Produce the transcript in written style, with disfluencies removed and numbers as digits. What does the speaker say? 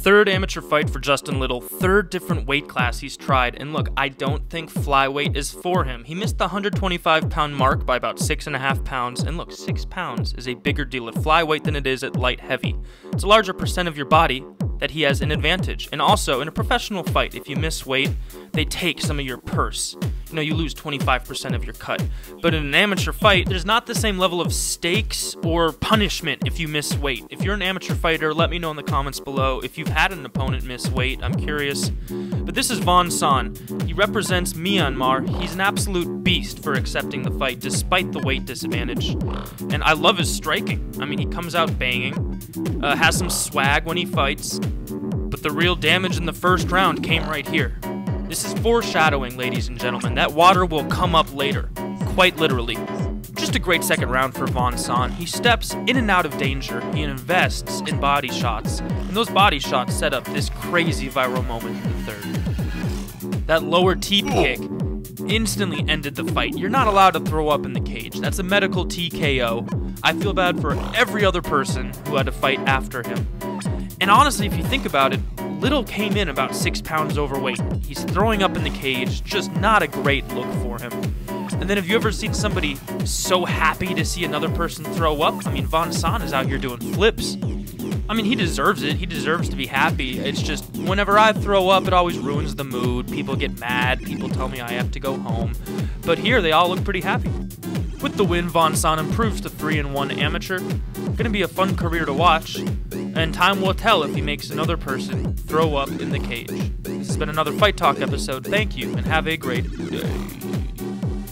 Third amateur fight for Justin Little, third different weight class he's tried, and look, I don't think flyweight is for him. He missed the 125-pound mark by about 6.5 pounds, and look, 6 pounds is a bigger deal at flyweight than it is at light heavy. It's a larger percent of your body that he has an advantage. And also, in a professional fight, if you miss weight, they take some of your purse. You lose 25% of your cut. But in an amateur fight, there's not the same level of stakes or punishment if you miss weight. If you're an amateur fighter, let me know in the comments below if you've had an opponent miss weight. I'm curious. But this is Vaughn Son. He represents Myanmar. He's an absolute beast for accepting the fight despite the weight disadvantage. And I love his striking. I mean, he comes out banging, has some swag when he fights. But the real damage in the first round came right here. This is foreshadowing, ladies and gentlemen. That water will come up later, quite literally. Just a great second round for Vaughn Son. He steps in and out of danger. He invests in body shots. And those body shots set up this crazy viral moment in the third. That lower teep kick instantly ended the fight. You're not allowed to throw up in the cage. That's a medical TKO. I feel bad for every other person who had to fight after him. And honestly, if you think about it, Little came in about 6 pounds overweight. He's throwing up in the cage, just not a great look for him. And then have you ever seen somebody so happy to see another person throw up? I mean, Vaughn Son is out here doing flips. I mean, he deserves it. He deserves to be happy. It's just, whenever I throw up, it always ruins the mood. People get mad. People tell me I have to go home. But here, they all look pretty happy. With the win, Vaughn Son improves to 3-1 amateur. Gonna be a fun career to watch, and time will tell if he makes another person throw up in the cage. This has been another Fight Talk episode. Thank you, and have a great day.